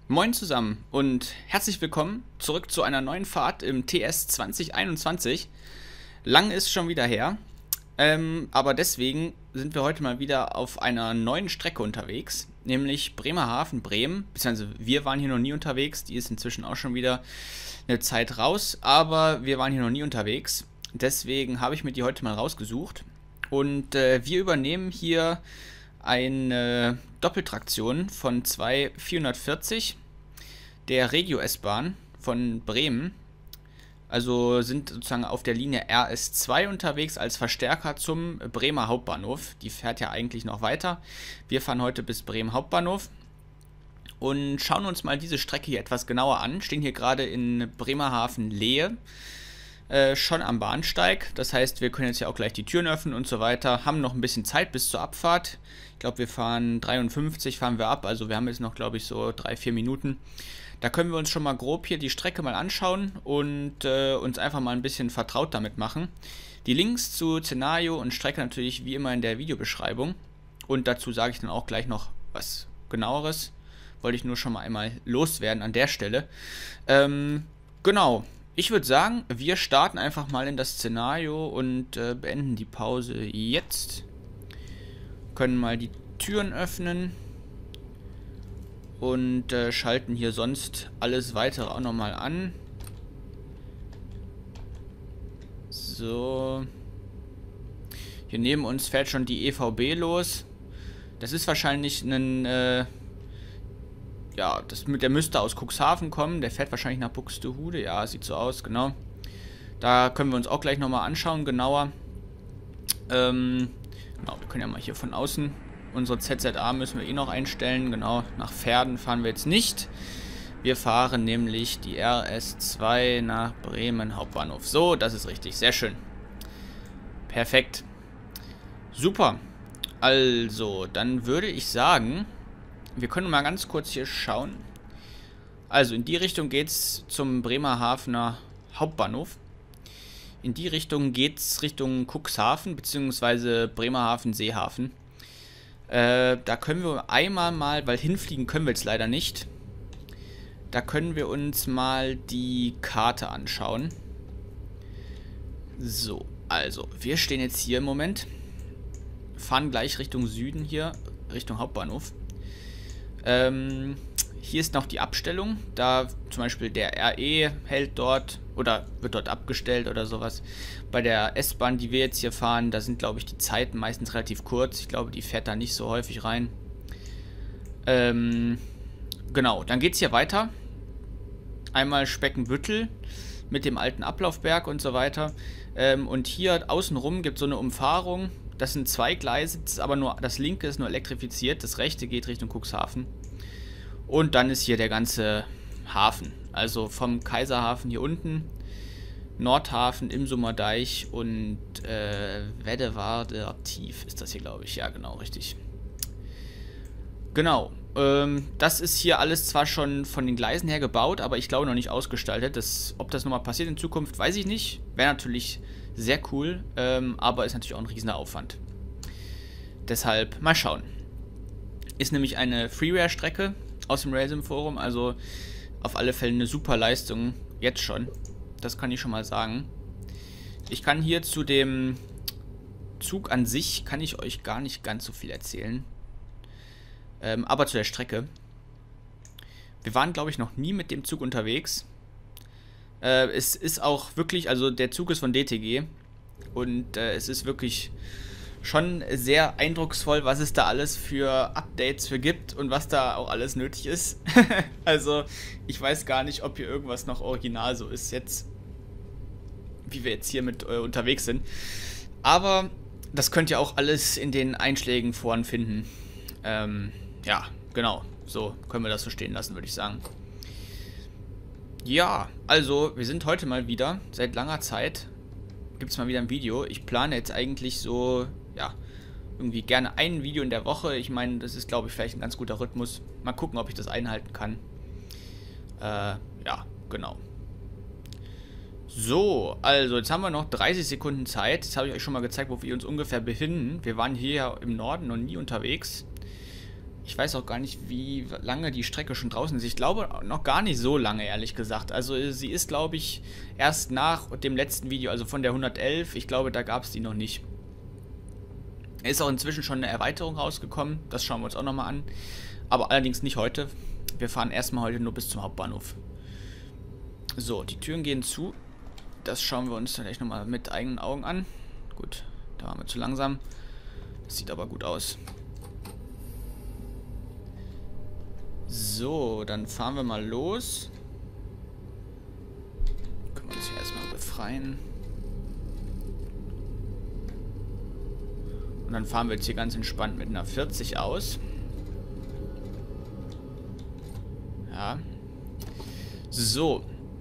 Moin zusammen und herzlich willkommen zurück zu einer neuen Fahrt im TS 2021. Lang ist schon wieder her, aber deswegen sind wir heute mal wieder auf einer neuen Strecke unterwegs, nämlich Bremerhaven-Bremen, beziehungsweise wir waren hier noch nie unterwegs, die ist inzwischen auch schon wieder eine Zeit raus, aber wir waren hier noch nie unterwegs, deswegen habe ich mir die heute mal rausgesucht und wir übernehmen hier eine Doppeltraktion von zwei 440 der Regio-S-Bahn von Bremen. Also sind sozusagen auf der Linie RS2 unterwegs als Verstärker zum Bremer Hauptbahnhof. Die fährt ja eigentlich noch weiter. Wir fahren heute bis Bremen Hauptbahnhof und schauen uns mal diese Strecke hier etwas genauer an. Stehen hier gerade in Bremerhaven-Lehe. Schon am Bahnsteig. Das heißt, wir können jetzt ja auch gleich die Türen öffnen und so weiter. Haben noch ein bisschen Zeit bis zur Abfahrt. Ich glaube, wir fahren 53, fahren wir ab. Also wir haben jetzt noch, glaube ich, so 3-4 Minuten. Da können wir uns schon mal grob hier die Strecke mal anschauen und uns einfach mal ein bisschen vertraut damit machen. Die Links zu Szenario und Strecke natürlich wie immer in der Videobeschreibung. Und dazu sage ich dann auch gleich noch was genaueres. Wollte ich nur schon mal einmal loswerden an der Stelle. Genau. Ich würde sagen, wir starten einfach mal in das Szenario und beenden die Pause jetzt. Können mal die Türen öffnen und schalten hier sonst alles weitere auch nochmal an. So. Hier neben uns fährt schon die EVB los. Das ist wahrscheinlich ein ja, der müsste aus Cuxhaven kommen. Der fährt wahrscheinlich nach Buxtehude. Ja, sieht so aus, genau. Da können wir uns auch gleich nochmal anschauen, genauer. Genau, wir können ja mal hier von außen. Unsere ZZA müssen wir eh noch einstellen. Genau, nach Verden fahren wir jetzt nicht. Wir fahren nämlich die RS2 nach Bremen Hauptbahnhof. So, das ist richtig. Sehr schön. Perfekt. Super. Also, dann würde ich sagen, wir können mal ganz kurz hier schauen. Also in die Richtung geht es zum Bremerhavener Hauptbahnhof. In die Richtung geht es Richtung Cuxhaven bzw. Bremerhaven-Seehafen. Da können wir einmal mal, weil hinfliegen können wir jetzt leider nicht. Da können wir uns mal die Karte anschauen. So, also wir stehen jetzt hier im Moment. Fahren gleich Richtung Süden hier, Richtung Hauptbahnhof. Hier ist noch die Abstellung, da zum Beispiel der RE hält dort oder wird dort abgestellt oder sowas. Bei der S-Bahn, die wir jetzt hier fahren, da sind, glaube ich, die Zeiten meistens relativ kurz. Ich glaube, die fährt da nicht so häufig rein. Genau, dann geht es hier weiter. Einmal Speckenbüttel mit dem alten Ablaufberg und so weiter. Und hier außenrum gibt es so eine Umfahrung. Das sind zwei Gleise, aber nur das linke ist nur elektrifiziert, das rechte geht Richtung Cuxhaven. Und dann ist hier der ganze Hafen. Also vom Kaiserhafen hier unten, Nordhafen, Imsumer Deich und Weddewarder Tief ist das hier, glaube ich. Ja, genau, richtig. Genau. Das ist hier alles zwar schon von den Gleisen her gebaut, aber ich glaube noch nicht ausgestaltet. Ob das nochmal passiert in Zukunft, weiß ich nicht. Wäre natürlich sehr cool, aber ist natürlich auch ein riesiger Aufwand. Deshalb mal schauen. Ist nämlich eine Freeware-Strecke aus dem Railsim-Forum, also auf alle Fälle eine super Leistung, jetzt schon. Das kann ich schon mal sagen. Ich kann hier zu dem Zug an sich, kann ich euch gar nicht ganz so viel erzählen. Aber zu der Strecke. Wir waren, glaube ich, noch nie mit dem Zug unterwegs. Es ist auch wirklich, also der Zug ist von DTG und es ist wirklich schon sehr eindrucksvoll, was es da alles für Updates für gibt und was da auch alles nötig ist. Also ich weiß gar nicht, ob hier irgendwas noch original so ist jetzt, wie wir jetzt hier mit unterwegs sind. Aber das könnt ihr auch alles in den Einschlägen vorn finden. Ja, genau, so können wir das so stehen lassen, würde ich sagen. Ja, also wir sind heute mal wieder, seit langer Zeit gibt es mal wieder ein Video. Ich plane jetzt eigentlich so, ja, irgendwie gerne ein Video in der Woche. Ich meine, das ist, glaube ich, vielleicht ein ganz guter Rhythmus. Mal gucken, ob ich das einhalten kann. Ja, genau. So, also jetzt haben wir noch 30 Sekunden Zeit. Jetzt habe ich euch schon mal gezeigt, wo wir uns ungefähr befinden. Wir waren hier im Norden noch nie unterwegs. Ich weiß auch gar nicht, wie lange die Strecke schon draußen ist. Ich glaube noch gar nicht so lange, ehrlich gesagt. Also sie ist, glaube ich, erst nach dem letzten Video, also von der 111. Ich glaube, da gab es die noch nicht. Ist auch inzwischen schon eine Erweiterung rausgekommen. Das schauen wir uns auch nochmal an. Aber allerdings nicht heute. Wir fahren erstmal heute nur bis zum Hauptbahnhof. So, die Türen gehen zu. Das schauen wir uns vielleicht nochmal mit eigenen Augen an. Gut, da waren wir zu langsam. Das sieht aber gut aus. So, dann fahren wir mal los. Können wir uns hier erstmal befreien. Und dann fahren wir jetzt hier ganz entspannt mit einer 40 aus. Ja. So.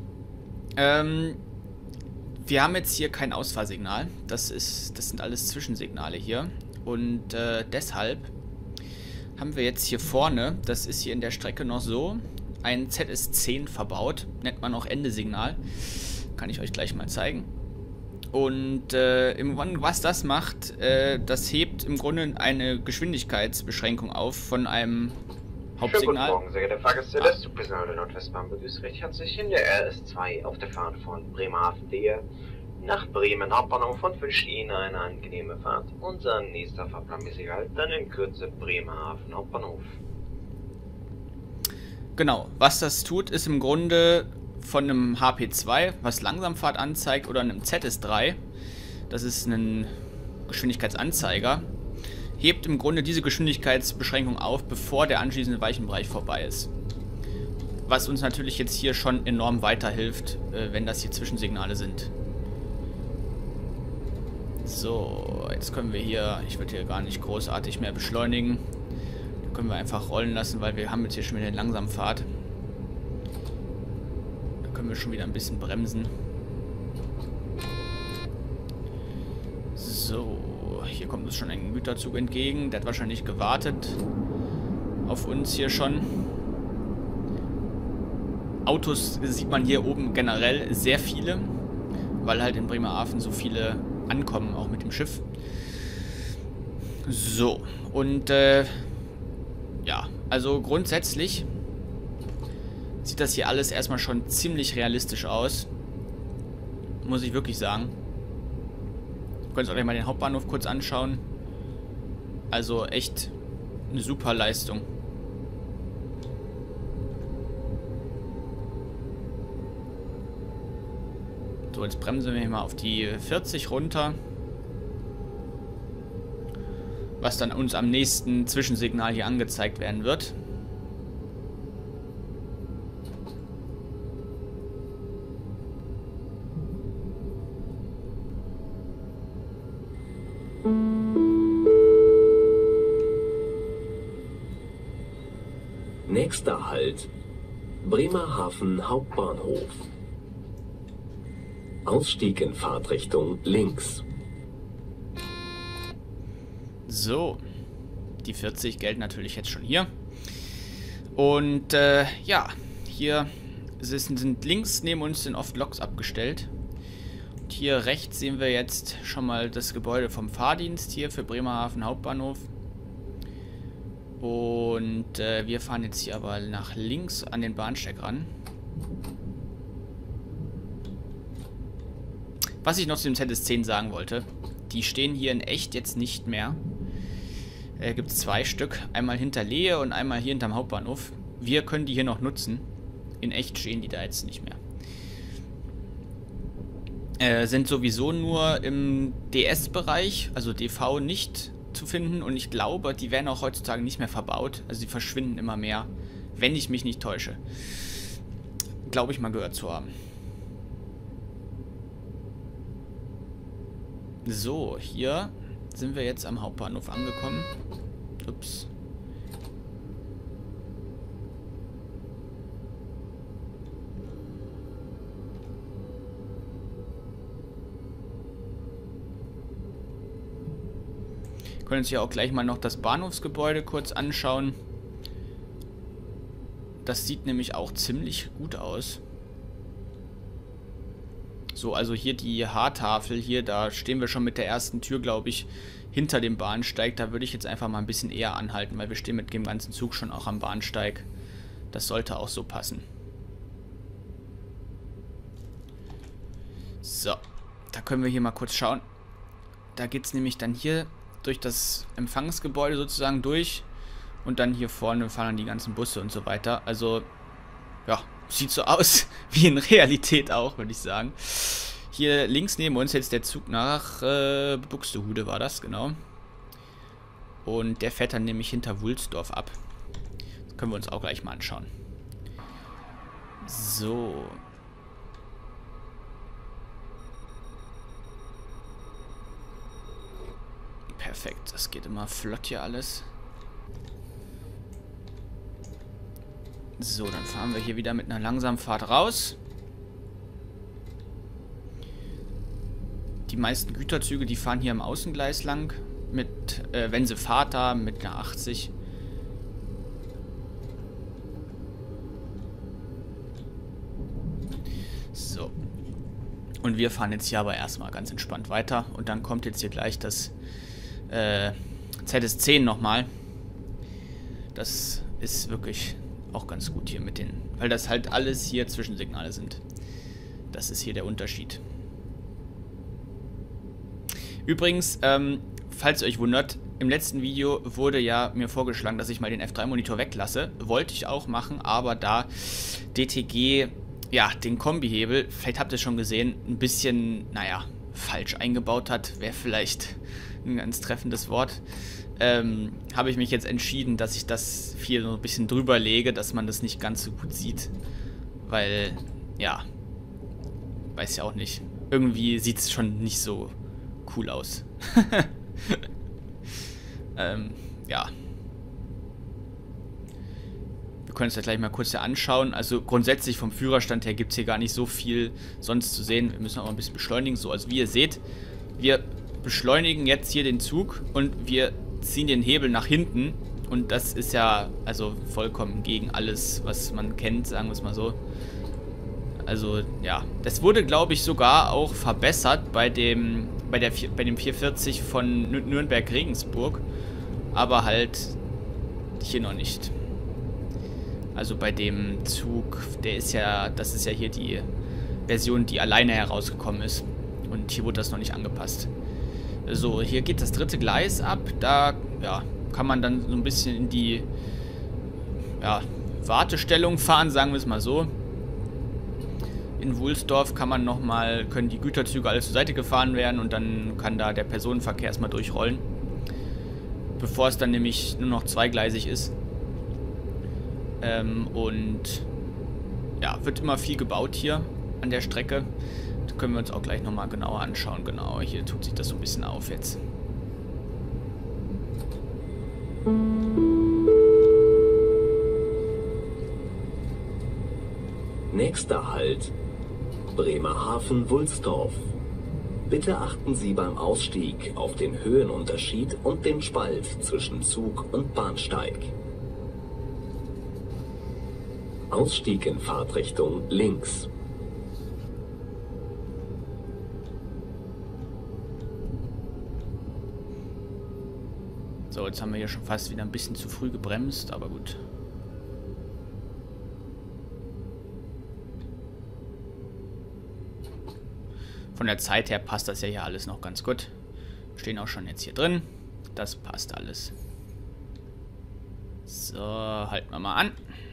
Wir haben jetzt hier kein Ausfahrsignal. Das sind alles Zwischensignale hier. Und deshalb haben wir jetzt hier vorne, das ist hier in der Strecke noch so, ein ZS10 verbaut. Nennt man auch Endesignal. Kann ich euch gleich mal zeigen. Und was das macht, das hebt im Grunde eine Geschwindigkeitsbeschränkung auf von einem Hauptsignal. Schönen guten Morgen, sehr geehrte Fahrgäste des Zugpersonal der Nordwestbahn begrüßt recht herzlich in der RS2 auf der Fahrt von Bremerhaven-Dehe nach Bremen Hauptbahnhof und wünscht Ihnen eine angenehme Fahrt. Unser nächster fahrplanmäßiger Halt dann in Kürze Bremerhaven Hauptbahnhof. Genau, was das tut, ist im Grunde von einem HP2, was Langsamfahrt anzeigt, oder einem ZS3, das ist ein Geschwindigkeitsanzeiger, hebt im Grunde diese Geschwindigkeitsbeschränkung auf, bevor der anschließende Weichenbereich vorbei ist. Was uns natürlich jetzt hier schon enorm weiterhilft, wenn das hier Zwischensignale sind. So, jetzt können wir hier, ich würde hier gar nicht großartig mehr beschleunigen. Da können wir einfach rollen lassen, weil wir haben jetzt hier schon wieder eine Langsamfahrt. Da können wir schon wieder ein bisschen bremsen. So, hier kommt uns schon ein Güterzug entgegen. Der hat wahrscheinlich gewartet auf uns hier schon. Autos sieht man hier oben generell sehr viele, weil halt in Bremerhaven so viele ankommen, auch mit dem Schiff. So, und ja, also grundsätzlich sieht das hier alles erstmal schon ziemlich realistisch aus. Muss ich wirklich sagen. Ihr könnt euch mal den Hauptbahnhof kurz anschauen. Also echt eine super Leistung. So, jetzt bremsen wir hier mal auf die 40 runter. Was dann uns am nächsten Zwischensignal hier angezeigt werden wird. Nächster Halt: Bremerhaven Hauptbahnhof. Ausstieg in Fahrtrichtung links. So, die 40 gelten natürlich jetzt schon hier. Und ja, hier sind links neben uns sind oft Loks abgestellt. Und hier rechts sehen wir jetzt schon mal das Gebäude vom Fahrdienst hier für Bremerhaven Hauptbahnhof. Und wir fahren jetzt hier aber nach links an den Bahnsteig ran. Was ich noch zu dem ZS10 sagen wollte, die stehen hier in echt jetzt nicht mehr. Gibt es 2 Stück, einmal hinter Lehe und einmal hier hinterm Hauptbahnhof. Wir können die hier noch nutzen. In echt stehen die da jetzt nicht mehr. Sind sowieso nur im DS-Bereich, also DV nicht zu finden. Und ich glaube, die werden auch heutzutage nicht mehr verbaut. Also die verschwinden immer mehr, wenn ich mich nicht täusche. Glaube ich mal gehört zu haben. So, hier sind wir jetzt am Hauptbahnhof angekommen. Ups. Wir können uns hier auch gleich mal noch das Bahnhofsgebäude kurz anschauen. Das sieht nämlich auch ziemlich gut aus. So, also hier die Haartafel, hier, da stehen wir schon mit der ersten Tür, glaube ich, hinter dem Bahnsteig. Da würde ich jetzt einfach mal ein bisschen eher anhalten, weil wir stehen mit dem ganzen Zug schon auch am Bahnsteig. Das sollte auch so passen. So, da können wir hier mal kurz schauen. Da geht es nämlich dann hier durch das Empfangsgebäude sozusagen durch. Und dann hier vorne fahren dann die ganzen Busse und so weiter. Also, ja, sieht so aus wie in Realität auch, würde ich sagen. Hier links neben uns jetzt der Zug nach Buxtehude war das, genau. Und der fährt dann nämlich hinter Wulsdorf ab. Das können wir uns auch gleich mal anschauen. So. Perfekt, das geht immer flott hier alles. So, dann fahren wir hier wieder mit einer langsamen Fahrt raus. Die meisten Güterzüge, die fahren hier am Außengleis lang. Mit, wenn sie Fahrt haben, mit einer 80. So. Und wir fahren jetzt hier aber erstmal ganz entspannt weiter. Und dann kommt jetzt hier gleich das ZS10 nochmal. Das ist wirklich auch ganz gut hier mit den... Weil das halt alles hier Zwischensignale sind. Das ist hier der Unterschied. Übrigens, falls ihr euch wundert, im letzten Video wurde ja mir vorgeschlagen, dass ich mal den F3-Monitor weglasse. Wollte ich auch machen, aber da DTG, ja, den Kombihebel, vielleicht habt ihr es schon gesehen, ein bisschen, naja, falsch eingebaut hat, wäre vielleicht ein ganz treffendes Wort, habe ich mich jetzt entschieden, dass ich das hier so ein bisschen drüber lege, dass man das nicht ganz so gut sieht. Weil, ja, weiß ja auch nicht. Irgendwie sieht es schon nicht so cool aus. Ja. Wir können uns das gleich mal kurz hier anschauen. Also grundsätzlich vom Führerstand her gibt es hier gar nicht so viel sonst zu sehen. Wir müssen auch ein bisschen beschleunigen. So, also wie ihr seht, wir beschleunigen jetzt hier den Zug und wir ziehen den Hebel nach hinten. Und das ist ja also vollkommen gegen alles, was man kennt, sagen wir es mal so. Also, ja. Das wurde, glaube ich, sogar auch verbessert bei dem 440 von Nürnberg-Regensburg. Aber halt hier noch nicht. Also bei dem Zug, das ist ja hier die Version, die alleine herausgekommen ist. Und hier wurde das noch nicht angepasst. So, hier geht das dritte Gleis ab. Da, ja, kann man dann so ein bisschen in die, ja, Wartestellung fahren, sagen wir es mal so. In Wulsdorf können die Güterzüge alles zur Seite gefahren werden und dann kann da der Personenverkehr erstmal durchrollen. Bevor es dann nämlich nur noch zweigleisig ist. Und ja, wird immer viel gebaut hier an der Strecke. Das können wir uns auch gleich nochmal genauer anschauen. Genau, hier tut sich das so ein bisschen auf jetzt. Nächster Halt: Bremerhaven-Wulsdorf. Bitte achten Sie beim Ausstieg auf den Höhenunterschied und den Spalt zwischen Zug und Bahnsteig. Ausstieg in Fahrtrichtung links. So, jetzt haben wir hier schon fast wieder ein bisschen zu früh gebremst, aber gut. Von der Zeit her passt das ja hier alles noch ganz gut. Stehen auch schon jetzt hier drin. Das passt alles. So, halten wir mal an.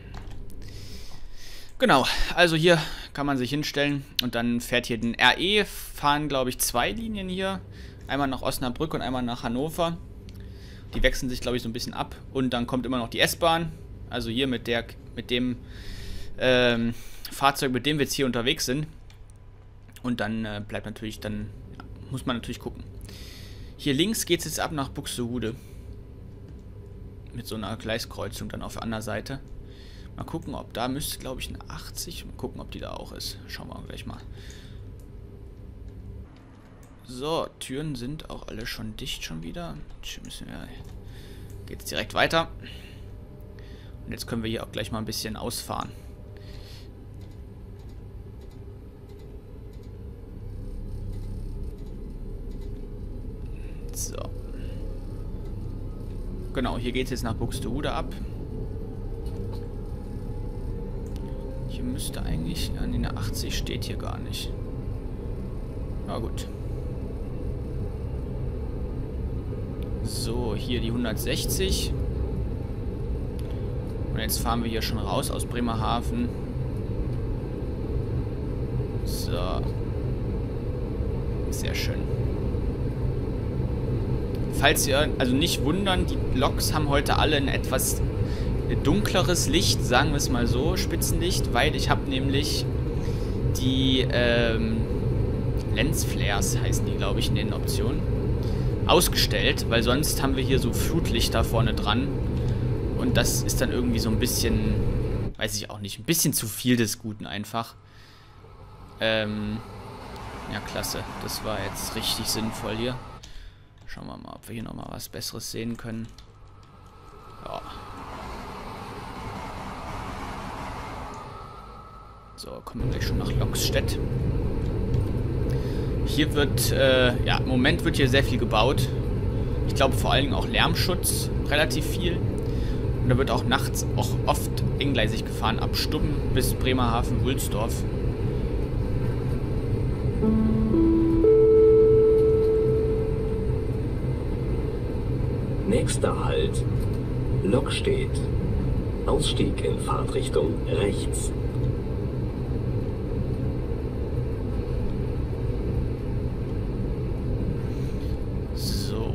Genau, also hier kann man sich hinstellen und dann fährt hier den RE, fahren glaube ich 2 Linien hier. Einmal nach Osnabrück und einmal nach Hannover. Die wechseln sich glaube ich so ein bisschen ab und dann kommt immer noch die S-Bahn. Also hier mit dem Fahrzeug, mit dem wir jetzt hier unterwegs sind. Und dann bleibt natürlich, dann muss man natürlich gucken. Hier links geht es jetzt ab nach Buxtehude. Mit so einer Gleiskreuzung dann auf der anderen Seite. Mal gucken, ob da müsste, glaube ich, eine 80. Mal gucken, ob die da auch ist. Schauen wir gleich mal. So, Türen sind auch alle schon dicht schon wieder. Geht es direkt weiter. Und jetzt können wir hier auch gleich mal ein bisschen ausfahren. So. Genau, hier geht es jetzt nach Buxtehude ab. Hier müsste eigentlich... Ja, nee, eine 80 steht hier gar nicht. Na gut. So, hier die 160. Und jetzt fahren wir hier schon raus aus Bremerhaven. So. Sehr schön. Falls ihr, also nicht wundern, die Loks haben heute alle ein etwas dunkleres Licht, sagen wir es mal so, Spitzenlicht, weil ich habe nämlich die Lensflares, heißen die, glaube ich, in den Optionen, ausgestellt, weil sonst haben wir hier so Flutlichter vorne dran und das ist dann irgendwie so ein bisschen, weiß ich auch nicht, ein bisschen zu viel des Guten einfach. Ja, klasse. Das war jetzt richtig sinnvoll hier. Schauen wir mal, ob wir hier nochmal was Besseres sehen können. Ja. So, kommen wir gleich schon nach Loxstedt. Hier wird, ja, im Moment wird hier sehr viel gebaut. Ich glaube vor allen Dingen auch Lärmschutz, relativ viel. Und da wird auch nachts auch oft engleisig gefahren, ab Stubben bis Bremerhaven-Wulsdorf. Nächster Halt. Lokstedt. Ausstieg in Fahrtrichtung rechts. So.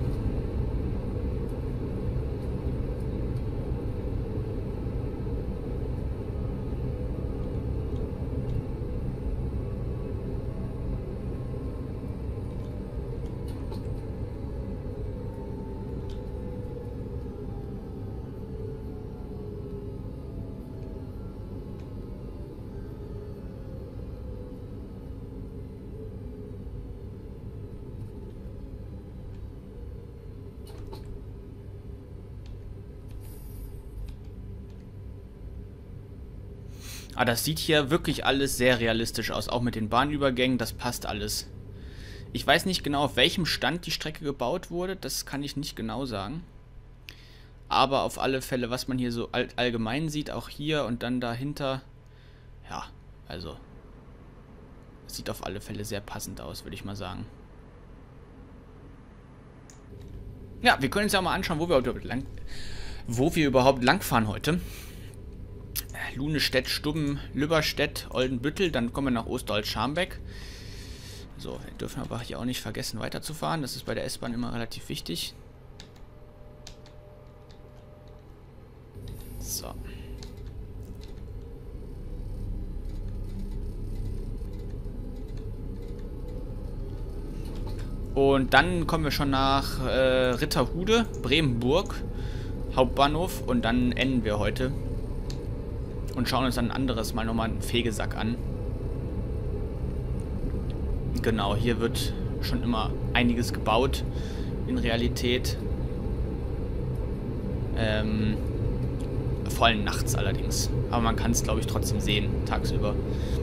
Ah, das sieht hier wirklich alles sehr realistisch aus. Auch mit den Bahnübergängen, das passt alles. Ich weiß nicht genau, auf welchem Stand die Strecke gebaut wurde. Das kann ich nicht genau sagen. Aber auf alle Fälle, was man hier so allgemein sieht, auch hier und dann dahinter. Ja, also. Sieht auf alle Fälle sehr passend aus, würde ich mal sagen. Ja, wir können uns ja mal anschauen, wo wir überhaupt langfahren heute. Lunestedt, Stubben, Lübberstedt, Oldenbüttel, dann kommen wir nach Osterholz-Scharmbeck. So, wir dürfen aber hier auch nicht vergessen weiterzufahren. Das ist bei der S-Bahn immer relativ wichtig. So. Und dann kommen wir schon nach Ritterhude, Bremenburg, Hauptbahnhof und dann enden wir heute. Und schauen uns dann ein anderes Mal nochmal einen Fegesack an. Genau, hier wird schon immer einiges gebaut in Realität. Vor allem nachts allerdings. Aber man kann es, glaube ich, trotzdem sehen, tagsüber.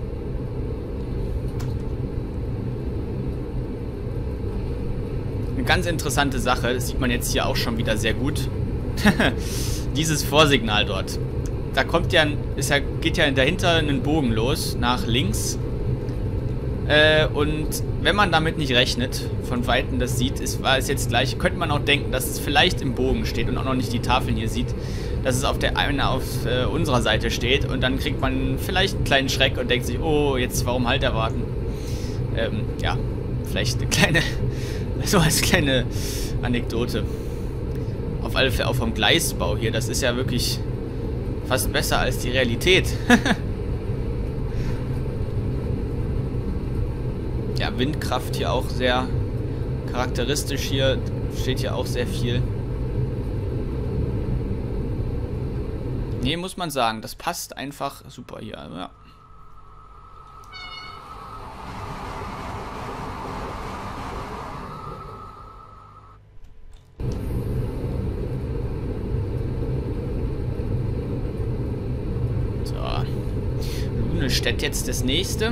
Eine ganz interessante Sache, das sieht man jetzt hier auch schon wieder sehr gut. Dieses Vorsignal dort. Da kommt ja, geht ja dahinter einen Bogen los, nach links. Und wenn man damit nicht rechnet, von Weitem das sieht, war es jetzt gleich, könnte man auch denken, dass es vielleicht im Bogen steht und auch noch nicht die Tafeln hier sieht, dass es auf unserer Seite steht und dann kriegt man vielleicht einen kleinen Schreck und denkt sich, oh, jetzt warum Halt erwarten? Ja, vielleicht eine kleine, so als kleine Anekdote. Auf alle Fälle auch vom Gleisbau hier, das ist ja wirklich fast besser als die Realität. Ja, Windkraft hier auch sehr charakteristisch. Hier steht ja auch sehr viel. Nee, muss man sagen, das passt einfach super hier. Ja. Lunestedt jetzt das nächste.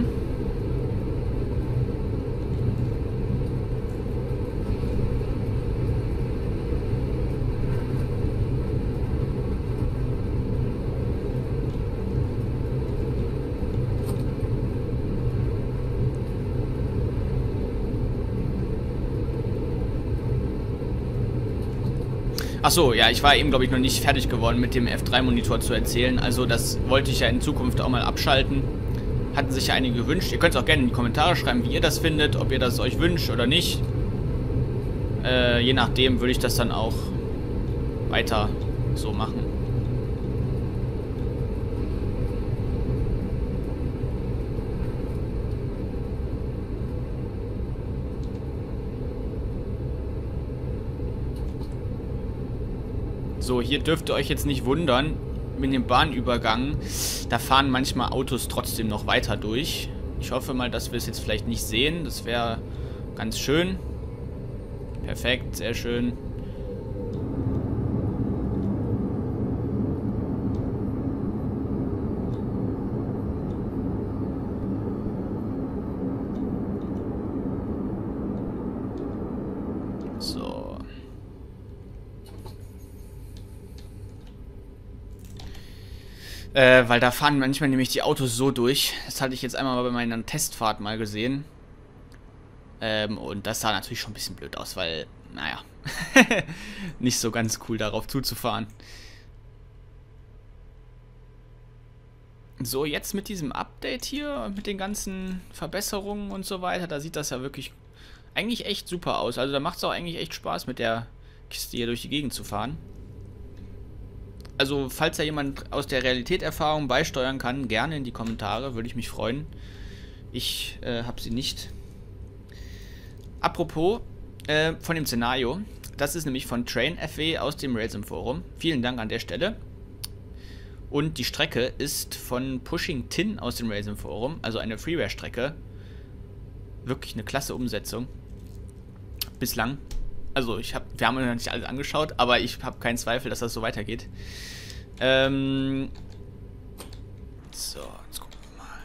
Achso, ja, ich war eben, glaube ich, noch nicht fertig geworden mit dem F3-Monitor zu erzählen. Also das wollte ich ja in Zukunft auch mal abschalten. Hatten sich ja einige gewünscht. Ihr könnt es auch gerne in die Kommentare schreiben, wie ihr das findet, ob ihr das euch wünscht oder nicht. Je nachdem würde ich das dann auch weiter so machen. So, hier dürft ihr euch jetzt nicht wundern, mit dem Bahnübergang, da fahren manchmal Autos trotzdem noch weiter durch. Ich hoffe mal, dass wir es jetzt vielleicht nicht sehen. Das wäre ganz schön. Perfekt, sehr schön. So. Weil da fahren manchmal nämlich die Autos so durch. Das hatte ich jetzt einmal bei meiner Testfahrt mal gesehen. Und das sah natürlich schon ein bisschen blöd aus, weil, naja, nicht so ganz cool darauf zuzufahren. So, jetzt mit diesem Update hier, mit den ganzen Verbesserungen und so weiter, da sieht das ja wirklich eigentlich echt super aus. Also da macht es auch eigentlich echt Spaß, mit der Kiste hier durch die Gegend zu fahren. Also, falls da jemand aus der Realitätserfahrung beisteuern kann, gerne in die Kommentare, würde ich mich freuen. Ich habe sie nicht. Apropos von dem Szenario, das ist nämlich von TrainFW aus dem Railsim Forum. Vielen Dank an der Stelle. Und die Strecke ist von Pushing Tin aus dem Railsim Forum, also eine Freeware-Strecke. Wirklich eine klasse Umsetzung. Bislang. Also wir haben uns noch nicht alles angeschaut, aber ich habe keinen Zweifel, dass das so weitergeht. So, jetzt gucken wir mal.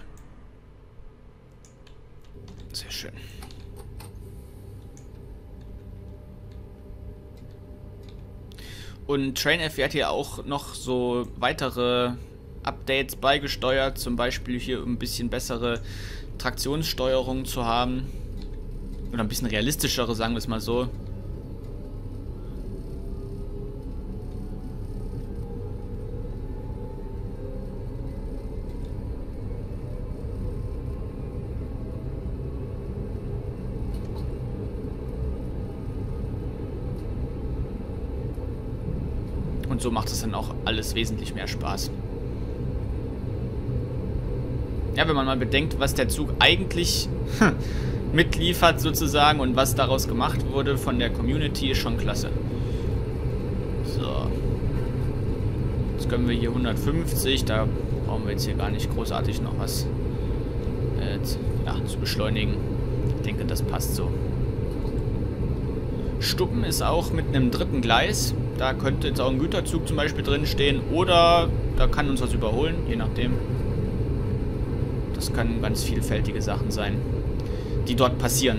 Sehr schön. Und TrainFW hat hier auch noch so weitere Updates beigesteuert, zum Beispiel hier um ein bisschen bessere Traktionssteuerung zu haben. Oder ein bisschen realistischere, sagen wir es mal so. Und so macht es dann auch alles wesentlich mehr Spaß. Ja, wenn man mal bedenkt, was der Zug eigentlich mitliefert sozusagen und was daraus gemacht wurde von der Community, ist schon klasse. So. Jetzt können wir hier 150, da brauchen wir jetzt hier gar nicht großartig noch was zu beschleunigen. Ich denke, das passt so. Stuppen ist auch mit einem dritten Gleis. Da könnte jetzt auch ein Güterzug zum Beispiel drin stehen. Oder da kann uns was überholen, je nachdem. Das können ganz vielfältige Sachen sein, die dort passieren.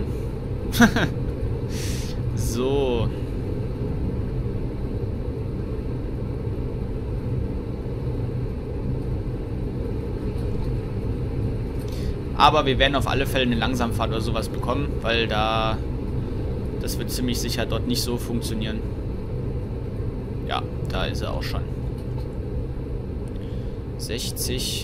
So. Aber wir werden auf alle Fälle eine Langsamfahrt oder sowas bekommen, weil das wird ziemlich sicher dort nicht so funktionieren. Ja, da ist er auch schon. 60.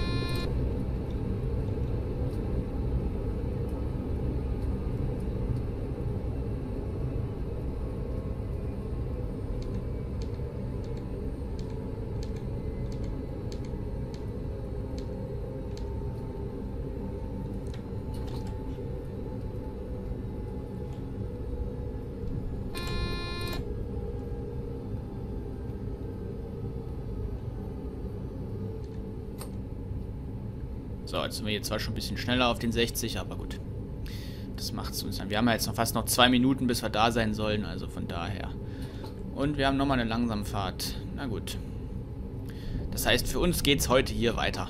So, jetzt sind wir hier zwar schon ein bisschen schneller auf den 60, aber gut. Das macht es uns dann. Wir haben ja jetzt noch fast 2 Minuten, bis wir da sein sollen, also von daher. Und wir haben nochmal eine Langsamfahrt. Na gut. Das heißt, für uns geht es heute hier weiter.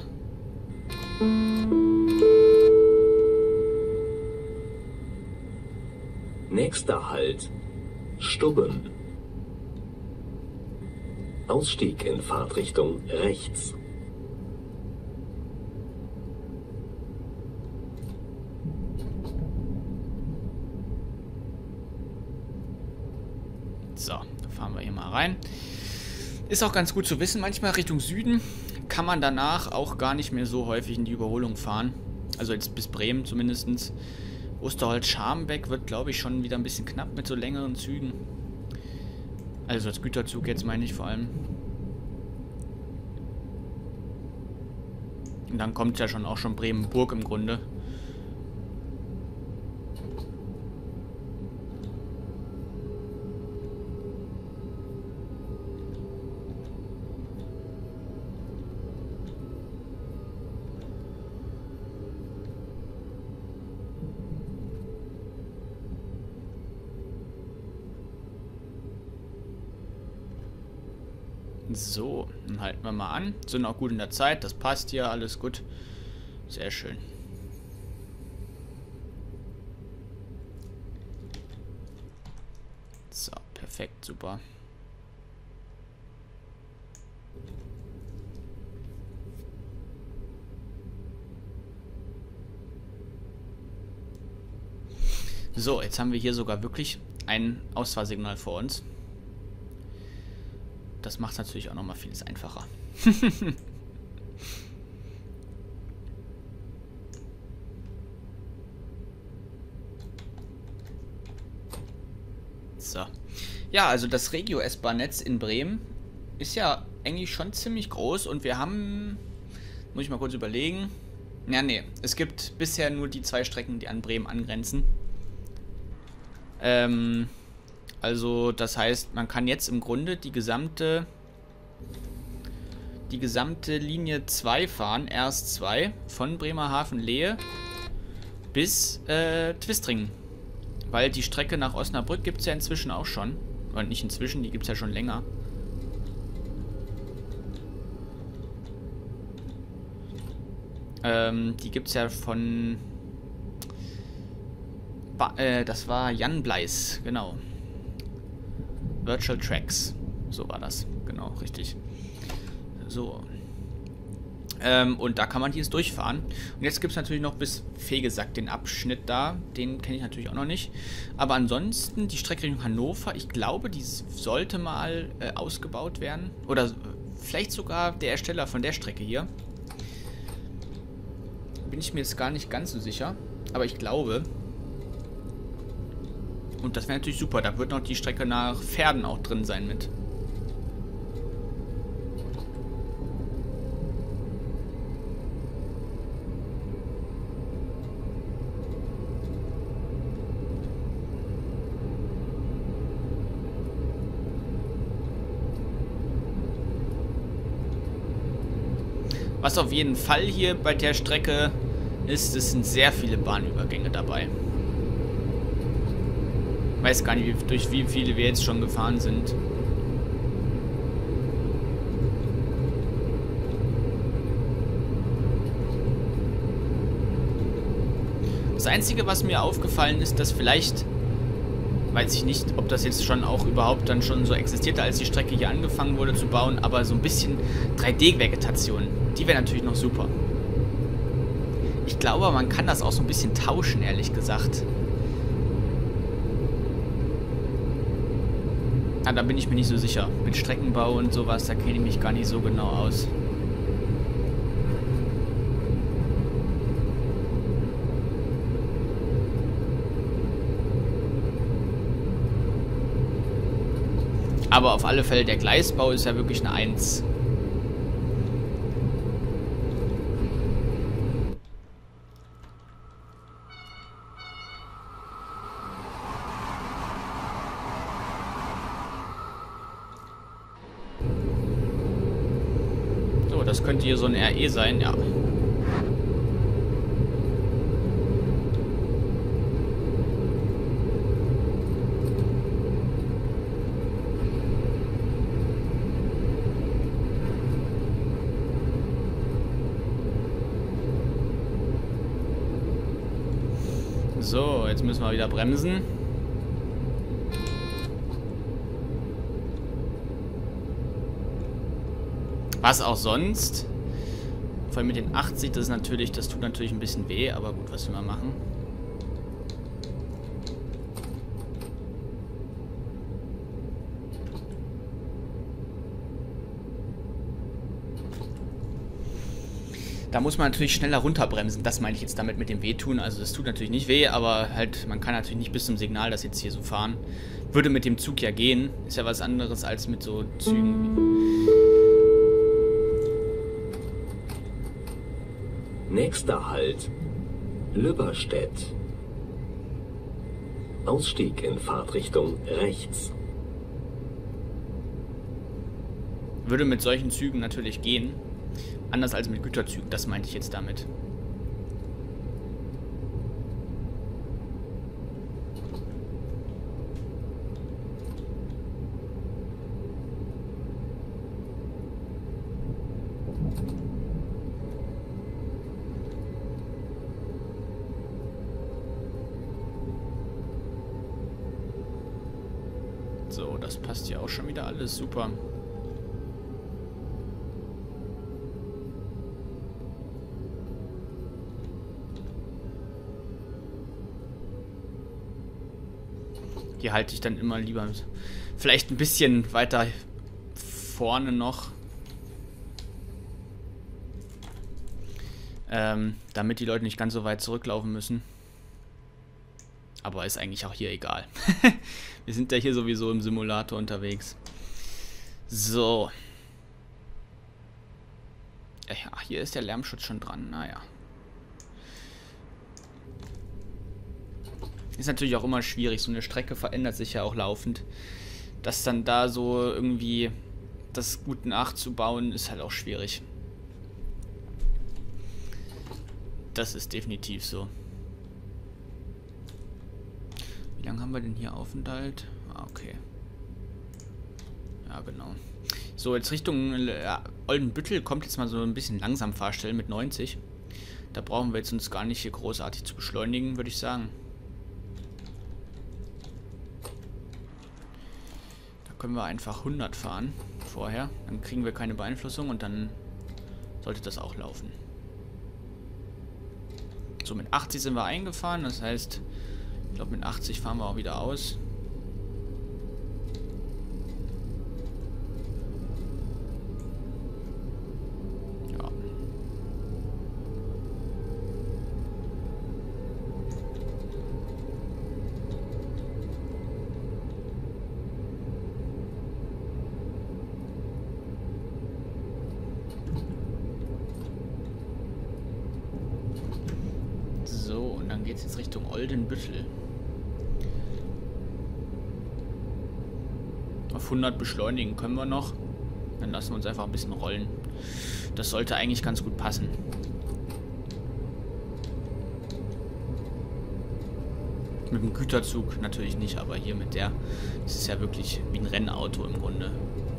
Nächster Halt. Stubben. Ausstieg in Fahrtrichtung rechts. So, da fahren wir hier mal mal rein. Ist auch ganz gut zu wissen. Manchmal Richtung Süden kann man danach auch gar nicht mehr so häufig in die Überholung fahren. Also jetzt bis Bremen zumindest. Osterholz-Scharmbeck wird, glaube ich, schon wieder ein bisschen knapp mit so längeren Zügen. Also als Güterzug jetzt meine ich vor allem. Und dann kommt ja schon auch schon Bremen-Burg im Grunde. So, dann halten wir mal an. Sind auch gut in der Zeit, das passt hier, alles gut. Sehr schön. So, perfekt, super. So, jetzt haben wir hier sogar wirklich ein Ausfahrsignal vor uns. Das macht natürlich auch nochmal vieles einfacher. So. Ja, also das Regio-S-Bahn-Netz in Bremen ist ja eigentlich schon ziemlich groß und wir haben, muss ich mal kurz überlegen, ja, nee, es gibt bisher nur die 2 Strecken, die an Bremen angrenzen. Also, das heißt, man kann jetzt im Grunde die gesamte Linie 2 fahren, RS2, von Bremerhaven-Lehe bis Twistringen. Weil die Strecke nach Osnabrück gibt es ja inzwischen auch schon. Und nicht inzwischen, die gibt es ja schon länger. Die gibt es ja von... das war Jan Bleis, genau. Virtual Tracks. So war das. Genau, richtig. So. Und da kann man jetzt durchfahren. Und jetzt gibt es natürlich noch bis Vegesack den Abschnitt da. Den kenne ich natürlich auch noch nicht. Aber ansonsten die Strecke Richtung Hannover, ich glaube, die sollte mal ausgebaut werden. Oder vielleicht sogar der Ersteller von der Strecke hier. Bin ich mir jetzt gar nicht ganz so sicher. Aber ich glaube... Und das wäre natürlich super. Da wird noch die Strecke nach Verden auch drin sein mit. Was auf jeden Fall hier bei der Strecke ist, es sind sehr viele Bahnübergänge dabei. Ich weiß gar nicht, durch wie viele wir jetzt schon gefahren sind. Das Einzige, was mir aufgefallen ist, dass vielleicht, weiß ich nicht, ob das jetzt schon auch überhaupt dann schon so existierte, als die Strecke hier angefangen wurde zu bauen, aber so ein bisschen 3D-Vegetation, die wäre natürlich noch super. Ich glaube, man kann das auch so ein bisschen tauschen, ehrlich gesagt. Ah, da bin ich mir nicht so sicher. Mit Streckenbau und sowas, da kenne ich mich gar nicht so genau aus. Aber auf alle Fälle, der Gleisbau ist ja wirklich eine 1. So, das könnte hier so ein RE sein, ja. So, jetzt müssen wir wieder bremsen. Was auch sonst. Vor allem mit den 80, das tut natürlich ein bisschen weh, aber gut, was will man machen? Da muss man natürlich schneller runterbremsen. Das meine ich jetzt damit mit dem Wehtun. Also das tut natürlich nicht weh, aber halt, man kann natürlich nicht bis zum Signal das jetzt hier so fahren. Würde mit dem Zug ja gehen. Ist ja was anderes als mit so Zügen. Nächster Halt. Lübberstedt. Ausstieg in Fahrtrichtung rechts. Würde mit solchen Zügen natürlich gehen. Anders als mit Güterzügen, das meinte ich jetzt damit. So, das passt ja auch schon wieder alles super. Hier halte ich dann immer lieber vielleicht ein bisschen weiter vorne noch. Damit die Leute nicht ganz so weit zurücklaufen müssen. Aber ist eigentlich auch hier egal. Wir sind ja hier sowieso im Simulator unterwegs. So. Ja, hier ist der Lärmschutz schon dran. Naja. Ist natürlich auch immer schwierig. So eine Strecke verändert sich ja auch laufend. Das dann da so irgendwie das gut nachzubauen, ist halt auch schwierig. Das ist definitiv so. Wie lange haben wir denn hier Aufenthalt? Ah, okay. Ja, genau. So, jetzt Richtung Oldenbüttel kommt jetzt mal so ein bisschen langsam Fahrstellen mit 90. Da brauchen wir jetzt uns gar nicht hier großartig zu beschleunigen, würde ich sagen. Da können wir einfach 100 fahren vorher. Dann kriegen wir keine Beeinflussung und dann sollte das auch laufen. So, mit 80 sind wir eingefahren, das heißt, ich glaube mit 80 fahren wir auch wieder aus. Ja. So, und dann geht es jetzt Richtung Oldenbüttel. Auf 100 beschleunigen können wir noch. Dann lassen wir uns einfach ein bisschen rollen. Das sollte eigentlich ganz gut passen. Mit dem Güterzug natürlich nicht, aber hier mit der, das ist ja wirklich wie ein Rennauto im Grunde.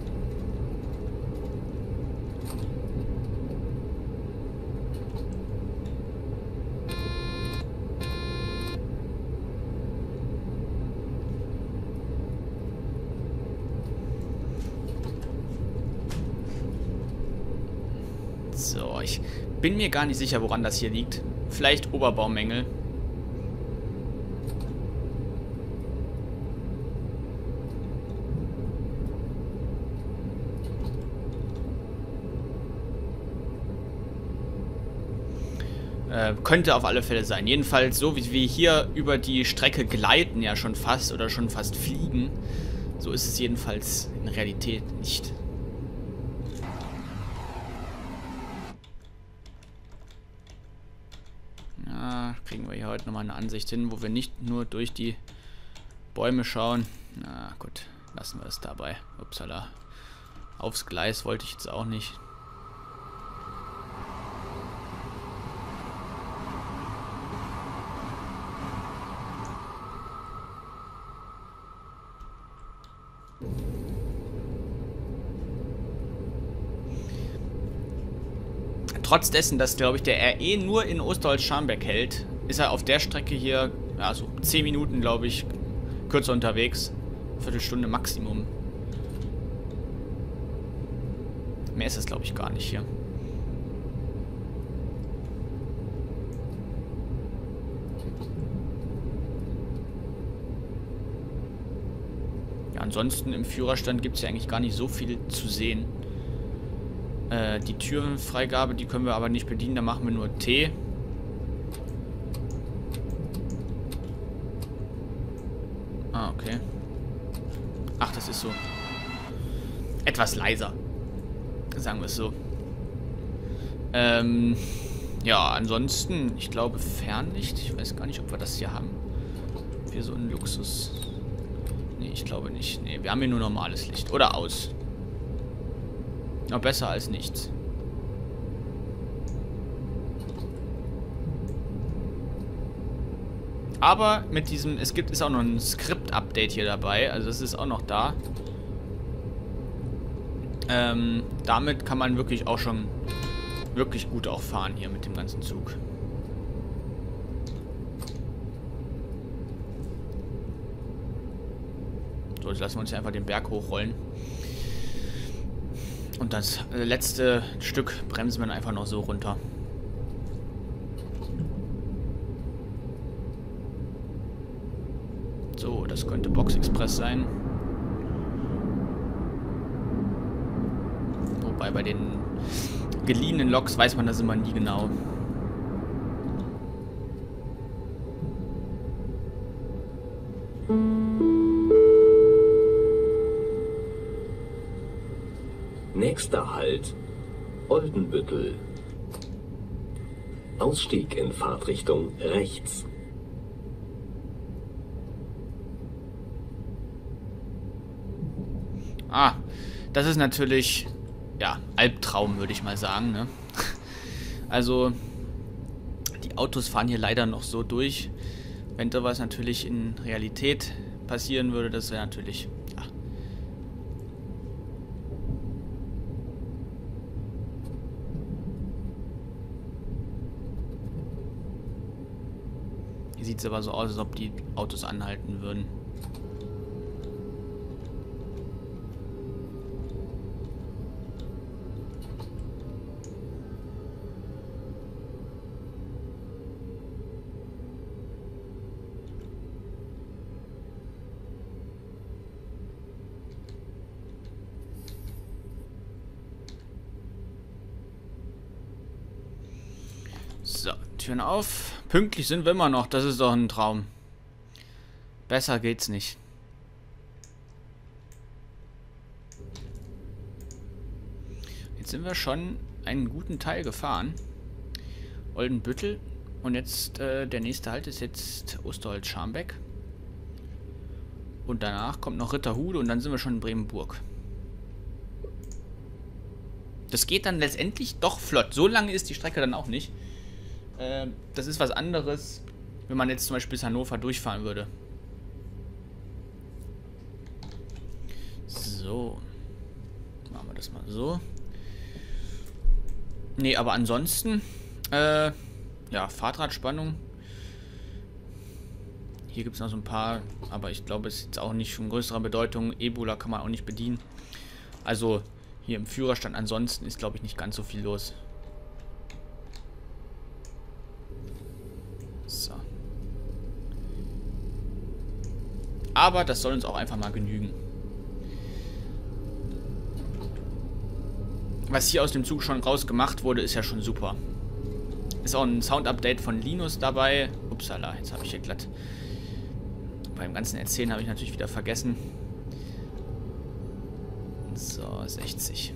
So, ich bin mir gar nicht sicher, woran das hier liegt. Vielleicht Oberbaumängel. Könnte auf alle Fälle sein. Jedenfalls so, wie wir hier über die Strecke gleiten ja schon fast oder schon fast fliegen. So ist es jedenfalls in Realität nicht. Kriegen wir hier heute nochmal eine Ansicht hin, wo wir nicht nur durch die Bäume schauen. Na gut, lassen wir es dabei. Upsala. Aufs Gleis wollte ich jetzt auch nicht. Trotz dessen, dass, glaube ich, der RE nur in Osterholz-Scharmbeck hält, ist er auf der Strecke hier, ja, so 10 Minuten, glaube ich, kürzer unterwegs. Viertelstunde Maximum. Mehr ist es, glaube ich, gar nicht hier. Ja, ansonsten im Führerstand gibt es ja eigentlich gar nicht so viel zu sehen. Die Türenfreigabe, die können wir aber nicht bedienen, da machen wir nur T. Ah, okay. Ach, das ist so. Etwas leiser. Sagen wir es so. Ja, ansonsten, ich glaube Fernlicht. Ich weiß gar nicht, ob wir das hier haben. Für so einen Luxus. Nee, ich glaube nicht. Nee, wir haben hier nur normales Licht. Oder aus. Ja, besser als nichts. Aber mit diesem, ist auch noch ein Skript-Update hier dabei. Also das ist auch noch da. Damit kann man wirklich auch schon wirklich gut auch fahren hier mit dem ganzen Zug. So, jetzt lassen wir uns hier einfach den Berg hochrollen. Und das letzte Stück bremsen wir dann einfach noch so runter. So, das könnte Box Express sein. Wobei bei den geliehenen Loks weiß man das immer nie genau. Nächster Halt: Oldenbüttel. Ausstieg in Fahrtrichtung rechts. Ah, das ist natürlich, ja, Albtraum, würde ich mal sagen, ne? Also, die Autos fahren hier leider noch so durch. Wenn da was natürlich in Realität passieren würde, das wäre natürlich, ja. Hier sieht es aber so aus, als ob die Autos anhalten würden. So, Türen auf. Pünktlich sind wir immer noch. Das ist doch ein Traum. Besser geht's nicht. Jetzt sind wir schon einen guten Teil gefahren. Oldenbüttel. Und jetzt, der nächste Halt ist jetzt Osterholz-Scharmbeck. Und danach kommt noch Ritterhude und dann sind wir schon in Bremenburg. Das geht dann letztendlich doch flott. So lange ist die Strecke dann auch nicht. Das ist was anderes, wenn man jetzt zum Beispiel bis Hannover durchfahren würde. So. Machen wir das mal so. Nee, aber ansonsten, ja, Fahrtradspannung. Hier gibt es noch so ein paar, aber ich glaube, es ist jetzt auch nicht von größerer Bedeutung. Ebola kann man auch nicht bedienen. Also hier im Führerstand ansonsten ist, glaube ich, nicht ganz so viel los. So. Aber das soll uns auch einfach mal genügen. Was hier aus dem Zug schon rausgemacht wurde, ist ja schon super. Ist auch ein Sound-Update von Linus dabei. Upsala, jetzt habe ich hier glatt. Beim ganzen Erzählen habe ich natürlich wieder vergessen. So, 60.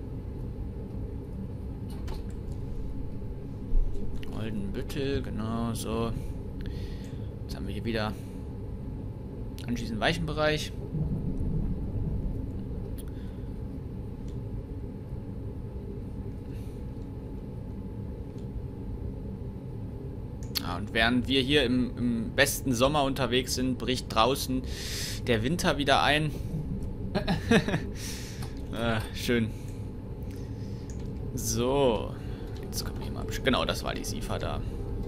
Oldenbüttel, genau so. Jetzt haben wir hier wieder anschließend Weichenbereich. Und während wir hier im besten Sommer unterwegs sind, bricht draußen der Winter wieder ein. Schön. So. Jetzt können wir hier mal... Genau, das war die SIFA da.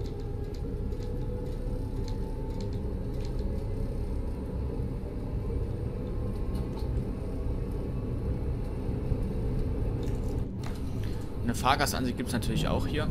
Eine Fahrgastansicht gibt es natürlich auch hier.